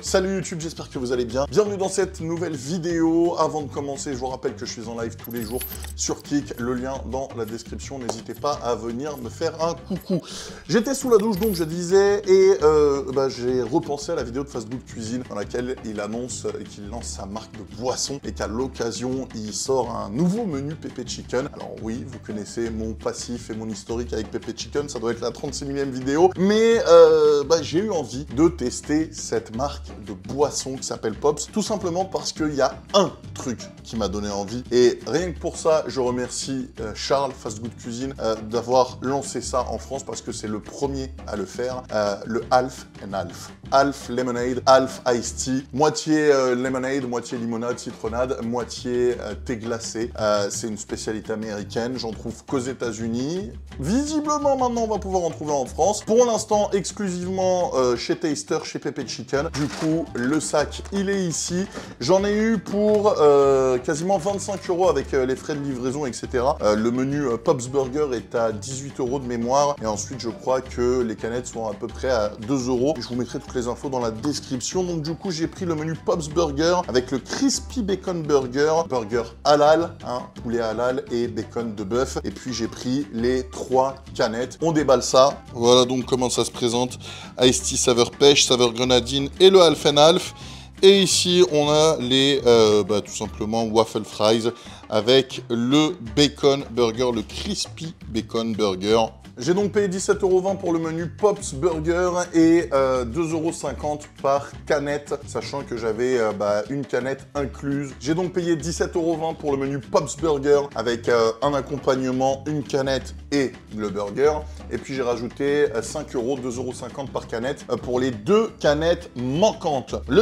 Salut YouTube, j'espère que vous allez bien. Bienvenue dans cette nouvelle vidéo. Avant de commencer, je vous rappelle que je suis en live tous les jours sur Kik. Le lien dans la description. N'hésitez pas à venir me faire un coucou. J'étais sous la douche, donc je disais, et j'ai repensé à la vidéo de Fast Good Cuisine dans laquelle il annonce qu'il lance sa marque de boisson et qu'à l'occasion, il sort un nouveau menu Pepe Chicken. Alors oui, vous connaissez mon passif et mon historique avec Pepe Chicken. Ça doit être la 36 millième vidéo. Mais j'ai eu envie de tester cette marque de boisson qui s'appelle Pops, tout simplement parce qu'il y a un truc qui m'a donné envie. Et rien que pour ça, je remercie Charles, Fast Good Cuisine, d'avoir lancé ça en France parce que c'est le premier à le faire. Le Half and Half. Half Lemonade, Half Iced Tea. Moitié lemonade, moitié limonade, citronnade, moitié thé glacé. C'est une spécialité américaine. J'en trouve qu'aux États-Unis. Visiblement, maintenant, on va pouvoir en trouver en France. Pour l'instant, exclusivement chez Taster, chez Pepe Chicken. Du coup, le sac, il est ici. J'en ai eu pour quasiment 25 € avec les frais de livraison, etc. Le menu Pops Burger est à 18 € de mémoire. Et ensuite, je crois que les canettes sont à peu près à 2 €. Je vous mettrai toutes les infos dans la description. Donc, du coup, j'ai pris le menu Pops Burger avec le Crispy Bacon Burger. Burger halal, hein, poulet halal et bacon de bœuf. Et puis, j'ai pris les 3 canettes. On déballe ça. Voilà donc comment ça se présente. Iced Tea saveur pêche, saveur grenadine et le Half and Half. Et ici, on a les, tout simplement, waffle fries avec le bacon burger, le crispy bacon burger. J'ai donc payé 17,20 € pour le menu Pops Burger et 2,50 € par canette, sachant que j'avais une canette incluse. J'ai donc payé 17,20 € pour le menu Pops Burger avec un accompagnement, une canette et le burger. Et puis j'ai rajouté 5 €, 2,50 € par canette pour les 2 canettes manquantes. Le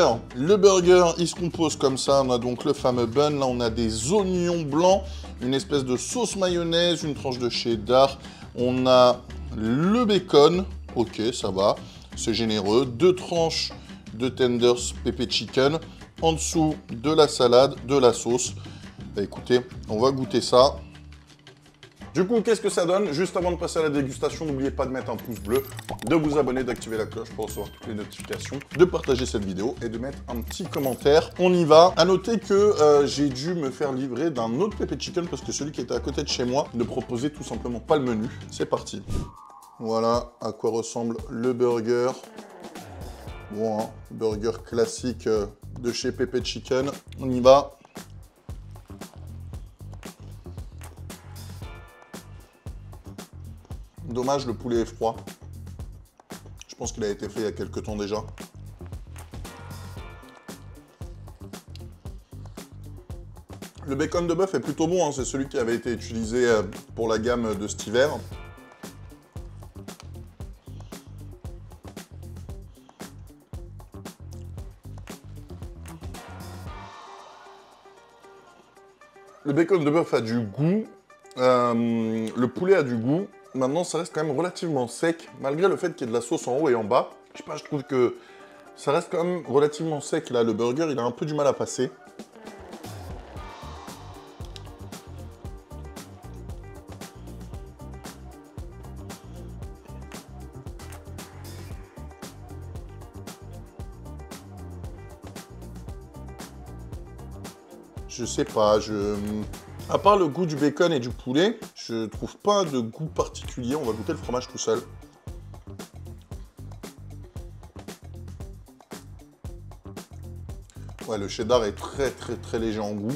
burger, il se compose comme ça. On a donc le fameux bun. Là, on a des oignons blancs, une espèce de sauce mayonnaise, une tranche de cheddar. On a le bacon, ok, ça va, c'est généreux. 2 tranches de tenders Pepe Chicken. En dessous, de la salade, de la sauce. Bah écoutez, on va goûter ça. Du coup, qu'est-ce que ça donne? Juste avant de passer à la dégustation, n'oubliez pas de mettre un pouce bleu, de vous abonner, d'activer la cloche pour recevoir toutes les notifications, de partager cette vidéo et de mettre un petit commentaire. On y va. À noter que j'ai dû me faire livrer d'un autre Pepe Chicken parce que celui qui était à côté de chez moi ne proposait tout simplement pas le menu. C'est parti. Voilà à quoi ressemble le burger. Bon, hein, burger classique de chez Pepe Chicken. On y va. Dommage, le poulet est froid. Je pense qu'il a été fait il y a quelques temps déjà. Le bacon de bœuf est plutôt bon, hein. C'est celui qui avait été utilisé pour la gamme de cet hiver. Le bacon de bœuf a du goût. Le poulet a du goût. Maintenant, ça reste quand même relativement sec, malgré le fait qu'il y ait de la sauce en haut et en bas. Je sais pas, je trouve que ça reste quand même relativement sec, là. Le burger, il a un peu du mal à passer. Je sais pas, à part le goût du bacon et du poulet, je trouve pas de goût particulier. On va goûter le fromage tout seul. Ouais, le cheddar est très léger en goût.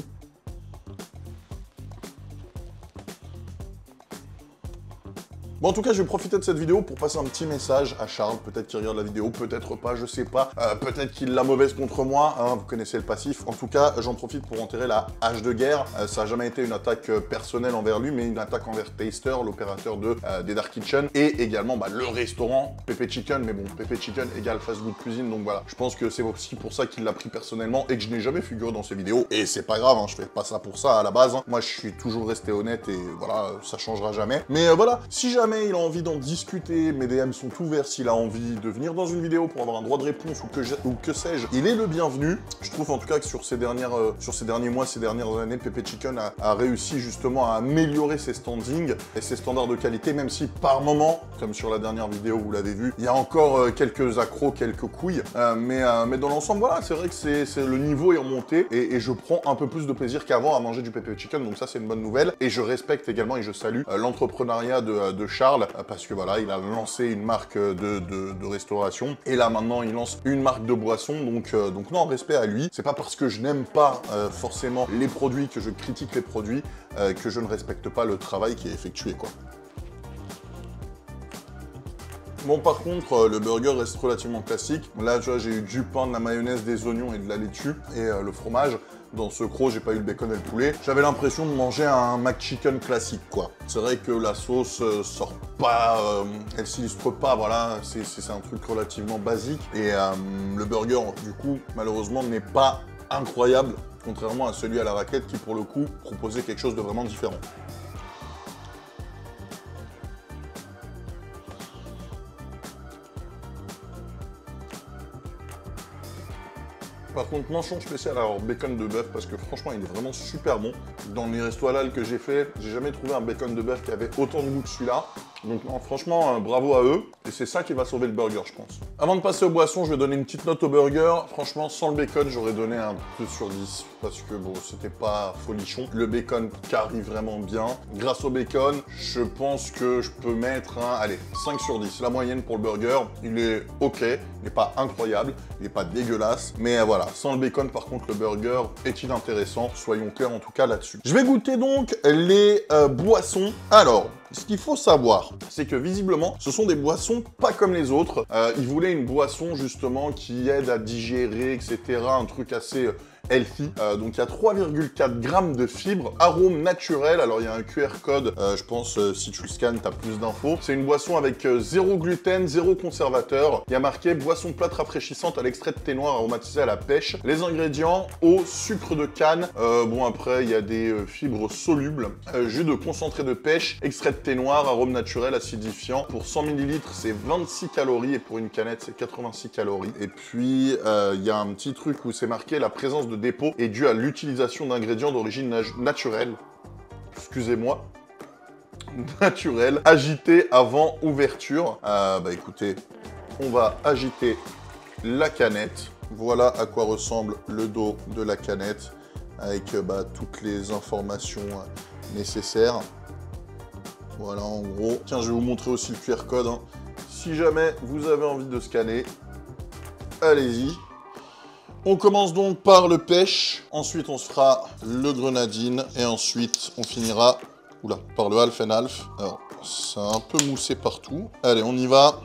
Bon, en tout cas, je vais profiter de cette vidéo pour passer un petit message à Charles. Peut-être qu'il regarde la vidéo, peut-être pas, je sais pas. Peut-être qu'il l'a mauvaise contre moi, hein, vous connaissez le passif. En tout cas, j'en profite pour enterrer la hache de guerre. Ça n'a jamais été une attaque personnelle envers lui, mais une attaque envers Taster, l'opérateur des Dark Kitchen, et également le restaurant Pepe Chicken. Mais bon, Pepe Chicken égale Fast Good Cuisine, donc voilà. Je pense que c'est aussi pour ça qu'il l'a pris personnellement et que je n'ai jamais figuré dans ses vidéos. Et c'est pas grave, hein, je fais pas ça pour ça à la base. Hein. Moi, je suis toujours resté honnête et voilà, ça changera jamais. Mais voilà, si jamais jamais il a envie d'en discuter, mes DM sont ouverts. S'il a envie de venir dans une vidéo pour avoir un droit de réponse ou que sais-je, il est le bienvenu. Je trouve en tout cas que sur ces derniers mois, ces dernières années, Pepe Chicken a réussi justement à améliorer ses standings et ses standards de qualité, même si par moment, comme sur la dernière vidéo, vous l'avez vu, il y a encore quelques accros, quelques couilles. Mais dans l'ensemble, voilà, c'est vrai que le niveau est remonté et je prends un peu plus de plaisir qu'avant à manger du Pepe Chicken, donc ça c'est une bonne nouvelle. Et je respecte également et je salue l'entrepreneuriat de Charles, parce que voilà, il a lancé une marque de restauration et là maintenant il lance une marque de boisson, donc non, respect à lui. C'est pas parce que je n'aime pas forcément les produits que je critique les produits que je ne respecte pas le travail qui est effectué, quoi. Bon, par contre, le burger reste relativement classique. Là, tu vois, j'ai eu du pain, de la mayonnaise, des oignons et de la laitue, et le fromage. Dans ce croc, j'ai pas eu le bacon et le poulet. J'avais l'impression de manger un McChicken classique, quoi. C'est vrai que la sauce sort pas, elle s'illustre pas, voilà. C'est un truc relativement basique. Et le burger, du coup, malheureusement, n'est pas incroyable, contrairement à celui à la raclette qui, pour le coup, proposait quelque chose de vraiment différent. Par contre, mention spéciale à leur bacon de bœuf parce que franchement, il est vraiment super bon. Dans les restos halal que j'ai fait, j'ai jamais trouvé un bacon de bœuf qui avait autant de goût que celui-là. Donc non, franchement, bravo à eux. Et c'est ça qui va sauver le burger, je pense. Avant de passer aux boissons, je vais donner une petite note au burger. Franchement, sans le bacon, j'aurais donné un 2 sur 10. Parce que bon, c'était pas folichon. Le bacon carry vraiment bien. Grâce au bacon, je pense que je peux mettre un, allez, 5 sur 10. La moyenne pour le burger, il est ok. Il n'est pas incroyable, il n'est pas dégueulasse. Mais voilà, sans le bacon, par contre, le burger est inintéressant. Soyons clairs en tout cas là-dessus. Je vais goûter donc les boissons. Alors, ce qu'il faut savoir, c'est que visiblement, ce sont des boissons pas comme les autres. Ils voulaient une boisson justement qui aide à digérer, etc. Un truc assez healthy. Donc il y a 3,4 grammes de fibres, arôme naturel. Alors il y a un QR code, je pense si tu le scannes, tu as plus d'infos. C'est une boisson avec zéro gluten, zéro conservateur. Il y a marqué boisson plate rafraîchissante à l'extrait de thé noir aromatisé à la pêche. Les ingrédients, eau, sucre de canne. Bon après il y a des fibres solubles, jus de concentré de pêche, extrait de thé noir, arôme naturel, acidifiant. Pour 100 ml, c'est 26 calories et pour une canette, c'est 86 calories. Et puis il y a un petit truc où c'est marqué la présence de dépôt est due à l'utilisation d'ingrédients d'origine naturelle. Excusez-moi. Naturel, agité avant ouverture. Bah écoutez, on va agiter la canette. Voilà à quoi ressemble le dos de la canette avec toutes les informations nécessaires. Voilà en gros. Tiens, je vais vous montrer aussi le QR code. Hein. Si jamais vous avez envie de scanner, allez-y. On commence donc par le pêche, ensuite on se fera le grenadine et ensuite on finira par le half and half. Alors, c'est un peu moussé partout. Allez, on y va.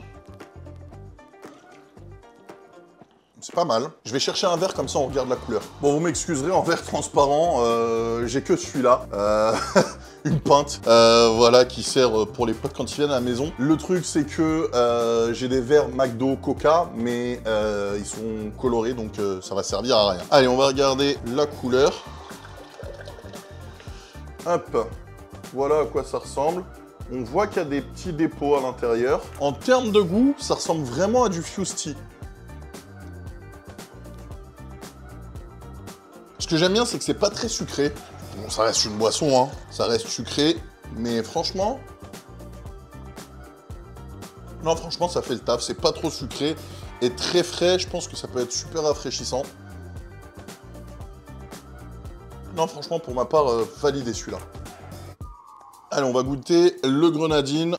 C'est pas mal. Je vais chercher un verre, comme ça on regarde la couleur. Bon, vous m'excuserez, en verre transparent, j'ai que celui-là. Une pinte, voilà, qui sert pour les potes quand ils viennent à la maison. Le truc, c'est que j'ai des verres McDo Coca, mais ils sont colorés, donc ça va servir à rien. Allez, on va regarder la couleur. Hop, voilà à quoi ça ressemble. On voit qu'il y a des petits dépôts à l'intérieur. En termes de goût, ça ressemble vraiment à du Fuse Tea. Ce que j'aime bien, c'est que c'est pas très sucré. Bon, ça reste une boisson, hein. Ça reste sucré, mais franchement... Non, franchement, ça fait le taf. C'est pas trop sucré et très frais. Je pense que ça peut être super rafraîchissant. Non, franchement, pour ma part, validé celui-là. Allez, on va goûter le grenadine.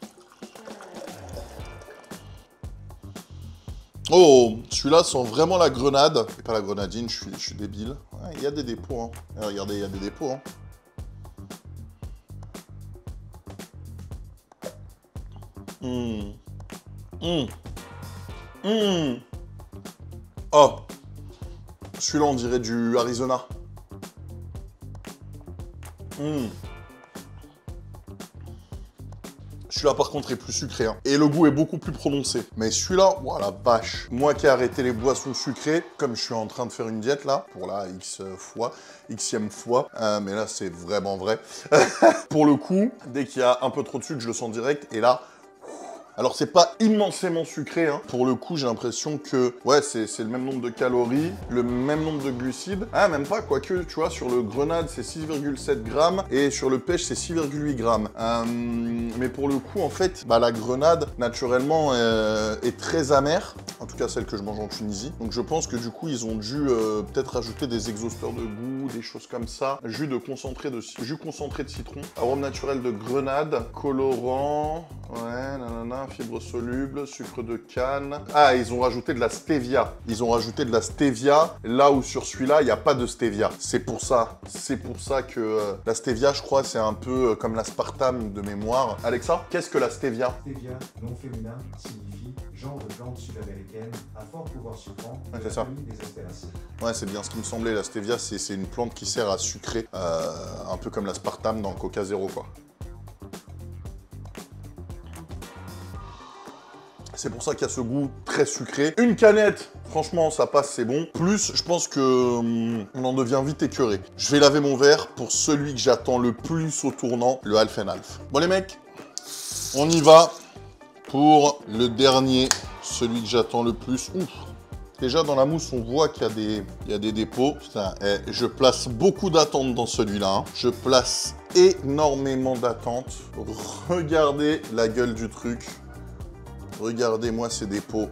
Oh, celui-là sent vraiment la grenade. Et pas la grenadine, je suis débile. Il y a des dépôts, hein. Regardez, il y a des dépôts, hein. Oh, celui-là, on dirait du Arizona. Celui-là, par contre, est plus sucré. Hein. Et le goût est beaucoup plus prononcé. Mais celui-là, oh la vache. Moi qui ai arrêté les boissons sucrées, comme je suis en train de faire une diète, là, pour la xème fois, mais là, c'est vraiment vrai. Pour le coup, dès qu'il y a un peu trop de sucre, je le sens direct. Et là, Alors, c'est pas immensément sucré, hein. Pour le coup, j'ai l'impression que, ouais, c'est le même nombre de calories, le même nombre de glucides. Ah, même pas, quoique, tu vois, sur le grenade, c'est 6,7 grammes et sur le pêche, c'est 6,8 grammes. Mais pour le coup, en fait, bah, la grenade, naturellement, est très amère. En tout cas, celle que je mange en Tunisie. Donc, je pense que du coup, ils ont dû peut-être rajouter des exhausteurs de goût, des choses comme ça. Jus concentré de citron, arôme naturel de grenade, colorant, ouais, nanana, fibres solubles, sucre de canne. Ah, ils ont rajouté de la stevia. Ils ont rajouté de la stevia, là où sur celui-là, il n'y a pas de stevia. C'est pour ça que la stevia, je crois, c'est un peu comme l'aspartame de mémoire. Alexa, qu'est-ce que la stevia? Stevia, nom féminin, signifie genre de plante sud-américaine à fort pouvoir sucrant de c'est la ça. famille des astéracées. Ouais, c'est bien ce qui me semblait. La stevia, c'est une plante qui sert à sucrer, un peu comme l'aspartame dans le Coca Zéro, quoi. C'est pour ça qu'il y a ce goût très sucré. Une canette, franchement, ça passe, c'est bon. Plus, je pense que on en devient vite écœuré. Je vais laver mon verre pour celui que j'attends le plus au tournant, le Half and Half. Bon les mecs, on y va pour le dernier, celui que j'attends le plus. Ouf. Déjà, dans la mousse, on voit qu'il y a des dépôts. Putain, je place beaucoup d'attentes dans celui-là. Hein. Je place énormément d'attentes. Regardez la gueule du truc. Regardez-moi ces dépôts.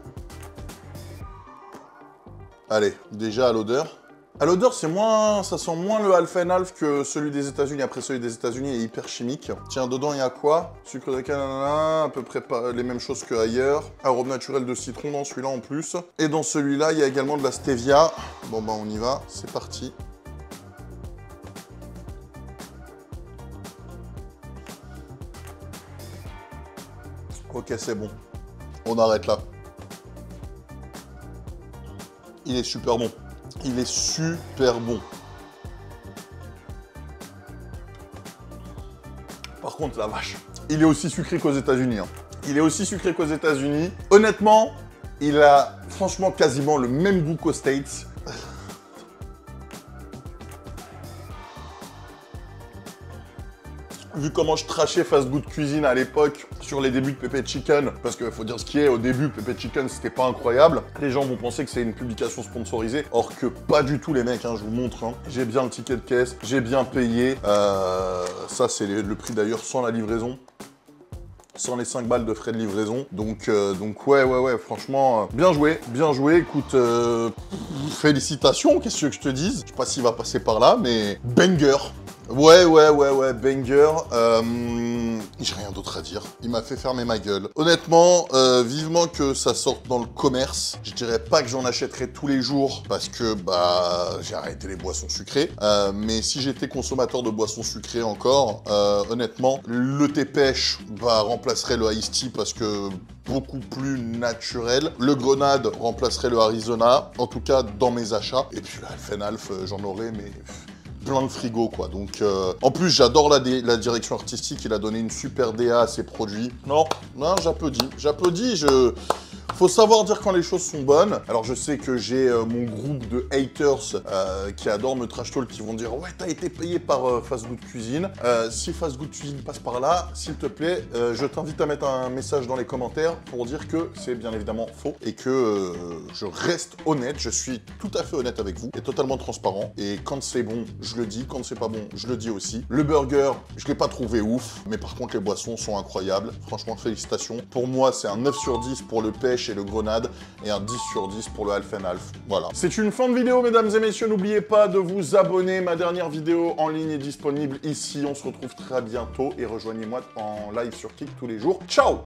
Allez, déjà à l'odeur. À l'odeur, ça sent moins le Half and Half que celui des États-Unis. Après, celui des États-Unis est hyper chimique. Tiens, dedans, il y a quoi? Sucre de canne, à peu près pas les mêmes choses qu'ailleurs. Arôme naturel de citron dans celui-là en plus. Et dans celui-là, il y a également de la stevia. Bon, bah, on y va. C'est parti. Ok, c'est bon. On arrête là. Il est super bon. Il est super bon. Par contre, la vache, il est aussi sucré qu'aux États-Unis. Hein. Il est aussi sucré qu'aux États-Unis. Honnêtement, il a franchement quasiment le même goût qu'aux States. Vu comment je trashais Fast Good Cuisine à l'époque sur les débuts de Pepe Chicken, parce qu'il faut dire ce qui est, au début, Pepe Chicken, c'était pas incroyable. Les gens vont penser que c'est une publication sponsorisée, or que pas du tout, les mecs, hein, je vous montre. Hein. J'ai bien le ticket de caisse, j'ai bien payé. Ça, c'est le prix d'ailleurs sans la livraison. Sans les 5 balles de frais de livraison. Donc ouais, franchement, bien joué. Écoute, félicitations, qu'est-ce que tu veux que je te dise? Je sais pas s'il va passer par là, mais banger. Ouais, banger. J'ai rien d'autre à dire. Il m'a fait fermer ma gueule. Honnêtement, vivement que ça sorte dans le commerce. Je dirais pas que j'en achèterai tous les jours parce que bah j'ai arrêté les boissons sucrées. Mais si j'étais consommateur de boissons sucrées encore, honnêtement, le thé pêche remplacerait le iced tea parce que beaucoup plus naturel. Le grenade remplacerait le Arizona, en tout cas dans mes achats. Et puis le Half and Half, j'en aurais mais plein de frigo quoi. Donc en plus j'adore la direction artistique, il a donné une super DA à ses produits. Non, j'applaudis, faut savoir dire quand les choses sont bonnes. Alors je sais que j'ai mon groupe de haters qui adorent me trash talk, qui vont dire ouais t'as été payé par Fast Good Cuisine. Si Fast Good Cuisine passe par là, s'il te plaît, je t'invite à mettre un message dans les commentaires pour dire que c'est bien évidemment faux et que je reste honnête, je suis tout à fait honnête avec vous et totalement transparent. Et quand c'est bon, je le dis, quand c'est pas bon, je le dis aussi. Le burger, je l'ai pas trouvé ouf, mais par contre les boissons sont incroyables. Franchement, félicitations. Pour moi, c'est un 9 sur 10 pour le pêche et le grenade et un 10 sur 10 pour le Half and Half. Voilà. C'est une fin de vidéo, mesdames et messieurs. N'oubliez pas de vous abonner. Ma dernière vidéo en ligne est disponible ici. On se retrouve très bientôt et rejoignez-moi en live sur Kik tous les jours. Ciao!